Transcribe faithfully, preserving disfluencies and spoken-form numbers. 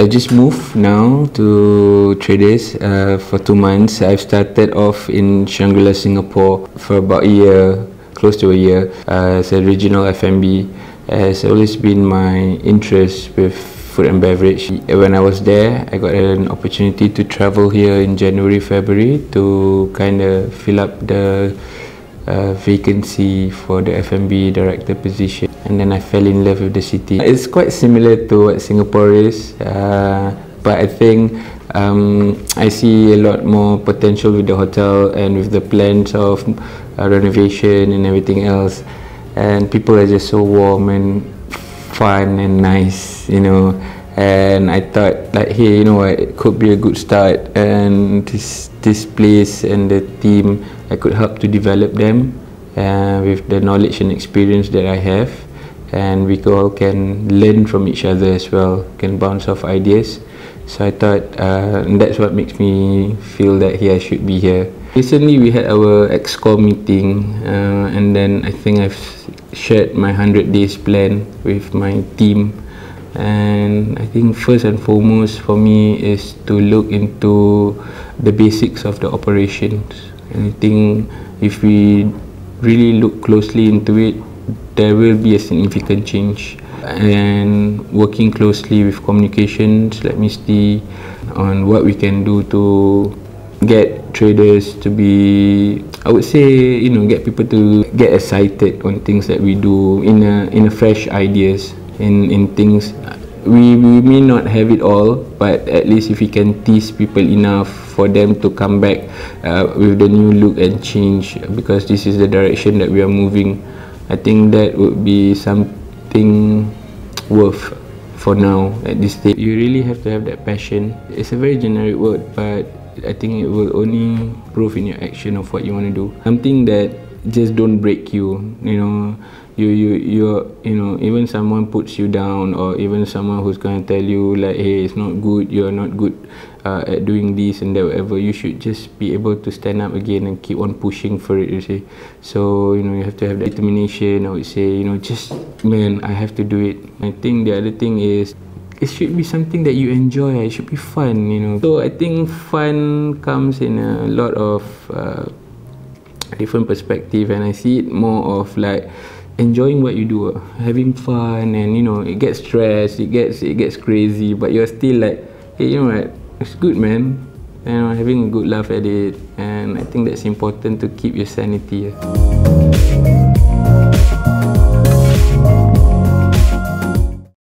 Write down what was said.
I just moved now to Traders uh, for two months. I've started off in Shangri-La, Singapore for about a year, close to a year, uh, as a regional F and B. It has always been my interest with food and beverage. When I was there, I got an opportunity to travel here in January, February to kind of fill up the uh, vacancy for the F and B director position. And then I fell in love with the city. It's quite similar to what Singapore is, uh, but I think um, I see a lot more potential with the hotel and with the plans of uh, renovation and everything else. And people are just so warm and fun and nice, you know. And I thought, like, hey, you know what, it could be a good start, and this this place and the team, I could help to develop them uh, with the knowledge and experience that I have. And we all can learn from each other as well, can bounce off ideas. So I thought uh, that's what makes me feel that here I should be here. Recently we had our ExCo meeting, uh, and then I think I've shared my one hundred days plan with my team. And I think first and foremost for me is to look into the basics of the operations. And I think if we really look closely into it, there will be a significant change. And working closely with communications like Misty on what we can do to get traders to be, I would say, you know, get people to get excited on things that we do in a in a fresh ideas, in in things we, we may not have it all, but at least if we can tease people enough for them to come back uh, with the new look and change, because this is the direction that we are moving. I think that would be something worth for now at this stage. You really have to have that passion. It's a very generic word, but I think it will only prove in your action of what you want to do. Something that just don't break you, you know. You you you you know, even someone puts you down, or even someone who's going to tell you like, hey, it's not good, you're not good uh, at doing this and that, whatever, you should just be able to stand up again and keep on pushing for it, you see. So, you know, you have to have that determination. I would say, you know, just, man, I have to do it. I think the other thing is, it should be something that you enjoy. It should be fun, you know. So I think fun comes in a lot of uh, different perspective, and I see it more of like enjoying what you do, uh, having fun. And you know, it gets stressed, it gets it gets crazy, but you're still like, hey, you know what, it's good, man. You know, having a good laugh at it. And I think that's important to keep your sanity. Uh.